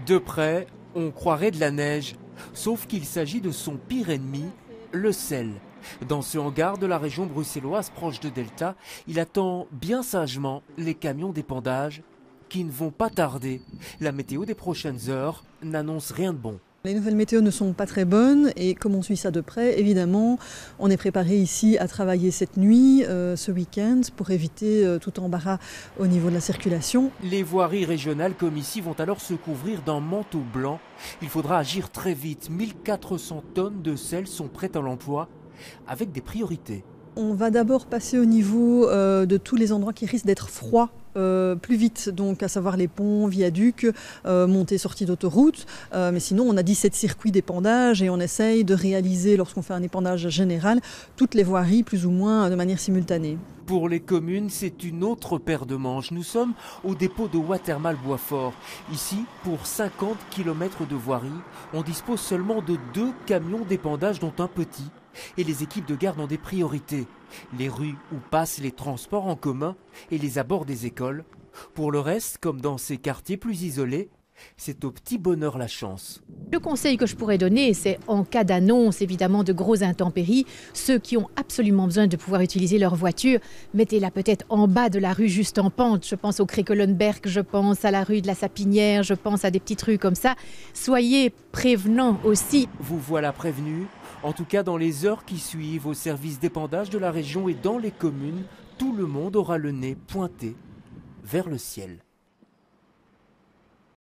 De près, on croirait de la neige, sauf qu'il s'agit de son pire ennemi, le sel. Dans ce hangar de la région bruxelloise proche de Delta, il attend bien sagement les camions d'épandage qui ne vont pas tarder. La météo des prochaines heures n'annonce rien de bon. Les nouvelles météos ne sont pas très bonnes et comme on suit ça de près, évidemment, on est préparé ici à travailler cette nuit, ce week-end, pour éviter tout embarras au niveau de la circulation. Les voiries régionales comme ici vont alors se couvrir d'un manteau blanc. Il faudra agir très vite. 1400 tonnes de sel sont prêtes à l'emploi avec des priorités. On va d'abord passer au niveau de tous les endroits qui risquent d'être froids plus vite, donc à savoir les ponts, viaducs, montées, sorties d'autoroute. Mais sinon, on a 17 circuits d'épandage et on essaye de réaliser, lorsqu'on fait un épandage général, toutes les voiries plus ou moins de manière simultanée. Pour les communes, c'est une autre paire de manches. Nous sommes au dépôt de Watermal-Boisfort. Ici, pour 50 km de voirie, on dispose seulement de 2 camions d'épandage, dont un petit. Et les équipes de garde ont des priorités. Les rues où passent les transports en commun et les abords des écoles. Pour le reste, comme dans ces quartiers plus isolés, c'est au petit bonheur la chance. Le conseil que je pourrais donner, c'est en cas d'annonce évidemment de grosses intempéries, ceux qui ont absolument besoin de pouvoir utiliser leur voiture, mettez-la peut-être en bas de la rue juste en pente. Je pense au Krekelenberg, je pense à la rue de la Sapinière, je pense à des petites rues comme ça. Soyez prévenants aussi. Vous voilà prévenus. En tout cas, dans les heures qui suivent, au service d'épandage de la région et dans les communes, tout le monde aura le nez pointé vers le ciel.